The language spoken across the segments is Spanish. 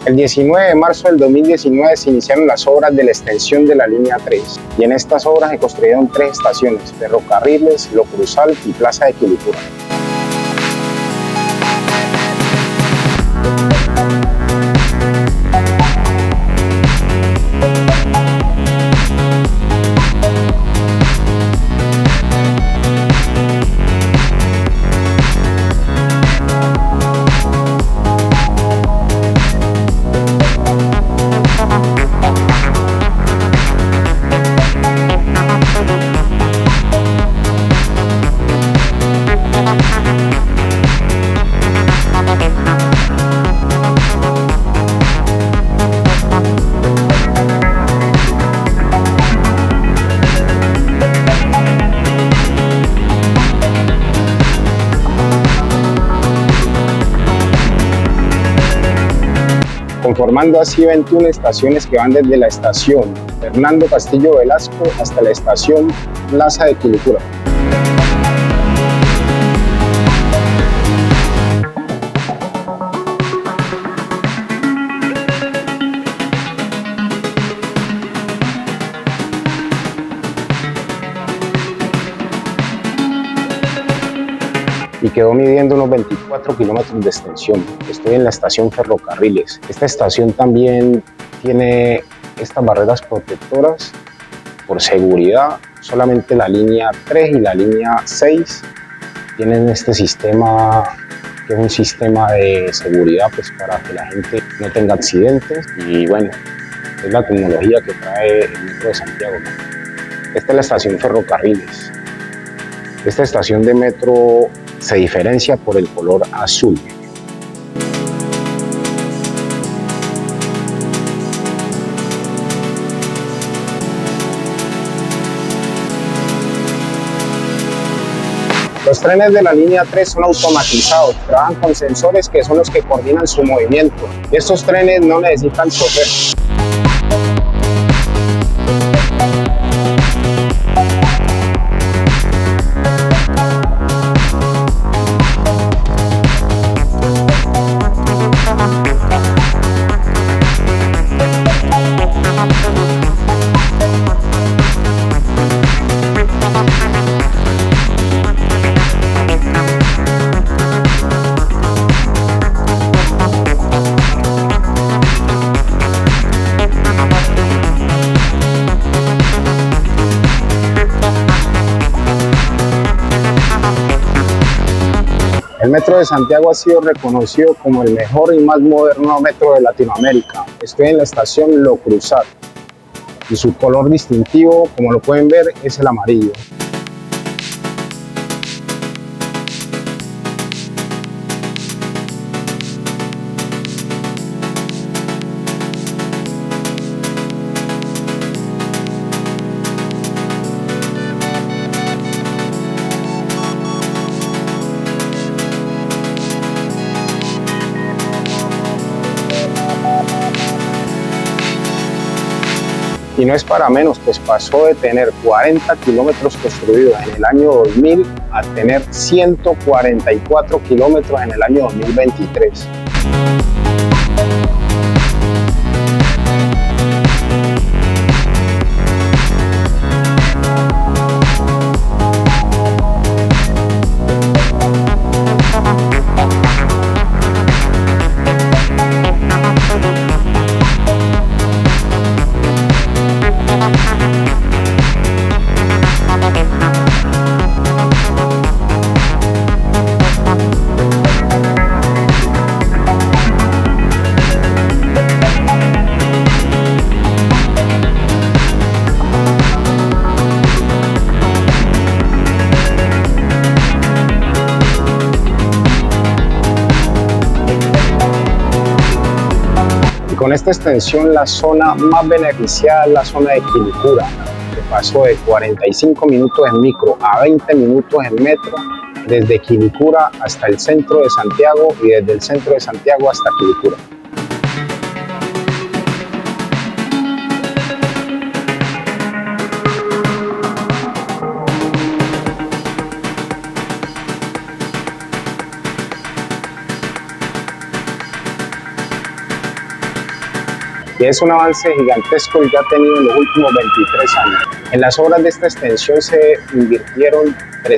El 19 de marzo del 2019 se iniciaron las obras de la extensión de la línea 3 y en estas obras se construyeron 3 estaciones: Ferrocarriles, Lo Cruzal y Plaza de Quilicura. Conformando así 21 estaciones que van desde la estación Fernando Castillo Velasco hasta la estación Plaza de Quilicura. Y quedó midiendo unos 24 kilómetros de extensión. Estoy en la estación Ferrocarriles. Esta estación también tiene estas barreras protectoras por seguridad. Solamente la línea 3 y la línea 6 tienen este sistema, que es un sistema de seguridad pues, para que la gente no tenga accidentes. Y bueno, es la tecnología que trae el Metro de Santiago, ¿no? Esta es la estación Ferrocarriles. Esta estación de metro se diferencia por el color azul. Los trenes de la línea 3 son automatizados, trabajan con sensores que son los que coordinan su movimiento. Estos trenes no necesitan chofer. El Metro de Santiago ha sido reconocido como el mejor y más moderno metro de Latinoamérica. Estoy en la estación Lo Cruzal y su color distintivo, como lo pueden ver, es el amarillo. Y no es para menos, pues pasó de tener 40 kilómetros construidos en el año 2000 a tener 144 kilómetros en el año 2023. Con esta extensión, la zona más beneficiada es la zona de Quilicura, que pasó de 45 minutos en micro a 20 minutos en metro, desde Quilicura hasta el centro de Santiago y desde el centro de Santiago hasta Quilicura. y es un avance gigantesco el que ha tenido en los últimos 23 años. En las obras de esta extensión se invirtieron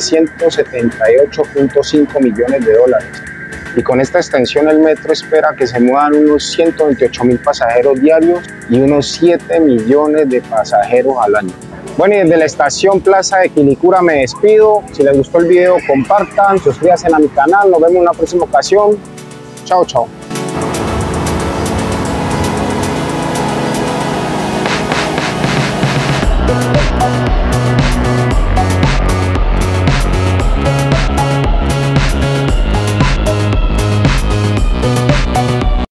378.5 millones de dólares. Y con esta extensión el metro espera que se muevan unos 128.000 pasajeros diarios y unos 7 millones de pasajeros al año. Bueno, y desde la estación Plaza de Quilicura me despido. Si les gustó el video, compartan, suscríbanse a mi canal. Nos vemos en una próxima ocasión. Chao, chao.